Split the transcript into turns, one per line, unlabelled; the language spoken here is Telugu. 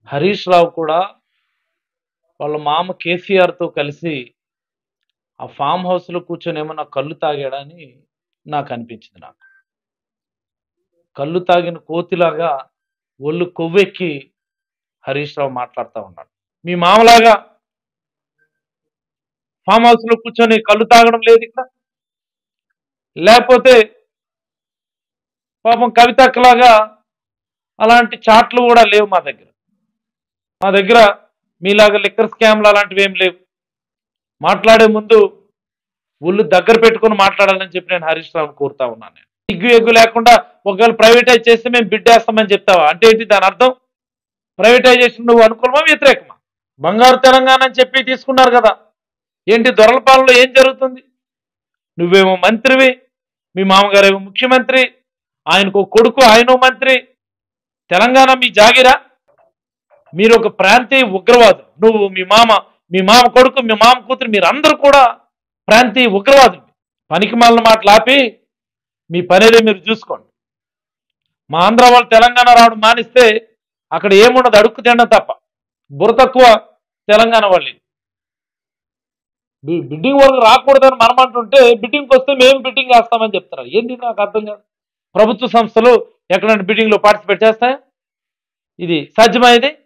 హరీష్ రావు కూడా వాళ్ళ మామ కేసీఆర్తో కలిసి ఆ ఫామ్ హౌస్లో కూర్చొని ఏమన్నా కళ్ళు తాగాడని నాకు అనిపించింది. నాకు కళ్ళు తాగిన కోతిలాగా ఒళ్ళు కొవ్వెక్కి హరీష్ రావు మాట్లాడుతూ ఉన్నాడు. మీ మామలాగా ఫామ్ హౌస్లో కూర్చొని కళ్ళు తాగడం లేదు ఇక్కడ. లేకపోతే పాపం కవితక్కలాగా అలాంటి చాట్లు కూడా లేవు మా దగ్గర. మా దగ్గర మీలాగా లిక్కర్ స్కామ్లు అలాంటివి ఏం లేవు. మాట్లాడే ముందు ఒళ్ళు దగ్గర పెట్టుకొని మాట్లాడాలని చెప్పి నేను హరీష్ రావుని కోరుతా ఉన్నాను. నేను ఎగ్గు లేకుండా ఒకవేళ ప్రైవేటైజ్ చేస్తే మేము బిడ్డేస్తామని చెప్తావా? అంటే ఏంటి దాని అర్థం? ప్రైవేటైజేషన్ నువ్వు అనుకూలమా వ్యతిరేకమా? బంగారు తెలంగాణ అని చెప్పి తీసుకున్నారు కదా, ఏంటి దొరల పాలనలో ఏం జరుగుతుంది? నువ్వేమో మంత్రివి, మీ మామగారేమో ముఖ్యమంత్రి, ఆయనకు కొడుకు ఆయనో మంత్రి. తెలంగాణ మీ జాగిరా? మీరు ఒక ప్రాంతీయ ఉగ్రవాదులు. నువ్వు, మీ మామ కొడుకు, మీ మామ కూతురు, మీరందరూ కూడా ప్రాంతీయ ఉగ్రవాదులు. పనికి మాలిన మాటలు ఆపి మీ పనేదే మీరు చూసుకోండి. మా ఆంధ్ర వాళ్ళు తెలంగాణ రావడం మానిస్తే అక్కడ ఏమున్నది? అడుక్కు తినడం తప్ప. బుర్ర తక్కువ తెలంగాణ వాళ్ళు. బిడ్డింగ్ వరకు రాకూడదని మనం అంటుంటే బిడ్డింగ్కి వస్తే మేము బిడ్డింగ్ వేస్తామని చెప్తున్నారు. ఏంటి నాకు అర్థం కాదు. ప్రభుత్వ సంస్థలు ఎక్కడైనా బిడ్డింగ్లో పార్టిసిపేట్ చేస్తాయా? ఇది సాధ్యమా? ఇది